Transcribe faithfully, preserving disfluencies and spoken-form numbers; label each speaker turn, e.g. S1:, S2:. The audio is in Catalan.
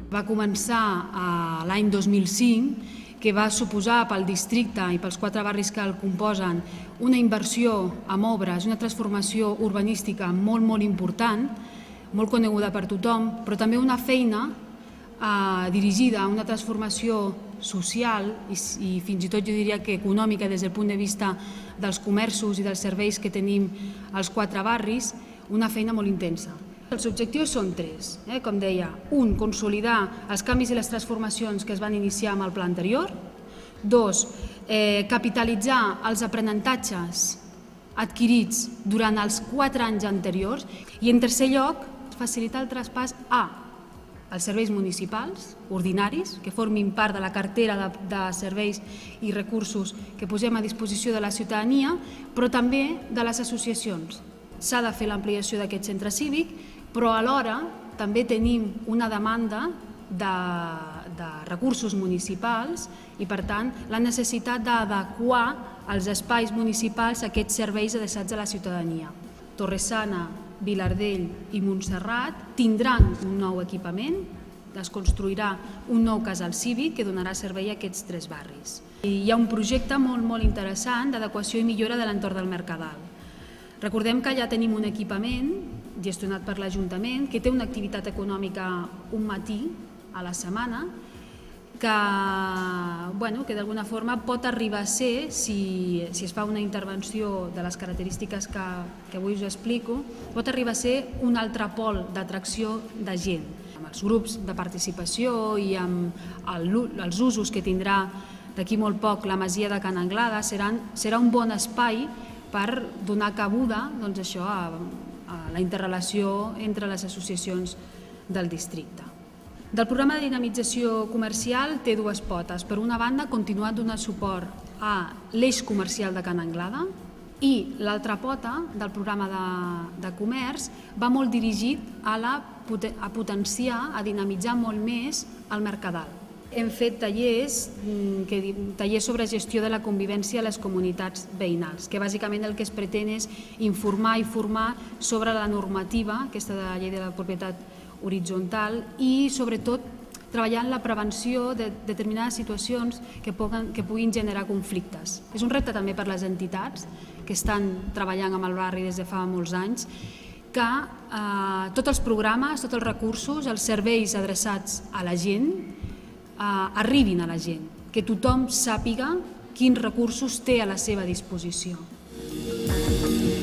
S1: Va començar l'any dos mil cinc, que va suposar pel districte i pels quatre barris que el composen una inversió en obres, una transformació urbanística molt, molt important, molt coneguda per tothom, però també una feina eh, dirigida a una transformació social i, i fins i tot jo diria que econòmica des del punt de vista dels comerços i dels serveis que tenim als quatre barris, una feina molt intensa. Els objectius són tres, eh? Com deia, un, consolidar els canvis i les transformacions que es van iniciar amb el pla anterior, dos, eh, capitalitzar els aprenentatges adquirits durant els quatre anys anteriors i, en tercer lloc, facilitar el traspàs a els serveis municipals ordinaris, que formin part de la cartera de, de serveis i recursos que posem a disposició de la ciutadania, però també de les associacions. S'ha de fer l'ampliació d'aquest centre cívic, però alhora també tenim una demanda de, de recursos municipals i, per tant, la necessitat d'adequar els espais municipals a aquests serveis adreçats a la ciutadania. Torre-sana, Vilardell i Montserrat tindran un nou equipament, es construirà un nou casal cívic que donarà servei a aquests tres barris. I hi ha un projecte molt, molt interessant d'adequació i millora de l'entorn del Mercadal. Recordem que ja tenim un equipament gestionat per l'Ajuntament que té una activitat econòmica un matí a la setmana que, bueno, que d'alguna forma pot arribar a ser, si, si es fa una intervenció de les característiques que, que avui us explico, pot arribar a ser un altre pol d'atracció de gent. Amb els grups de participació i amb el, els usos que tindrà d'aquí molt poc la masia de Can Anglada, seran, serà un bon espai per donar cabuda doncs, això, a, a la interrelació entre les associacions del districte. Del programa de dinamització comercial té dues potes. Per una banda, continuar donant suport a l'eix comercial de Can Anglada i l'altra pota del programa de, de comerç va molt dirigit a, la, a potenciar, a dinamitzar molt més el Mercadal. Hem fet tallers, que, tallers sobre gestió de la convivència a les comunitats veïnals, que bàsicament el que es pretén és informar i formar sobre la normativa, aquesta de la llei de la propietat horitzontal, i sobretot treballar en la prevenció de determinades situacions que puguin, que puguin generar conflictes. És un repte també per les entitats que estan treballant amb el barri des de fa molts anys, que eh, tots els programes, tots els recursos, els serveis adreçats a la gent, eh, arribin a la gent, que tothom sàpiga quins recursos té a la seva disposició.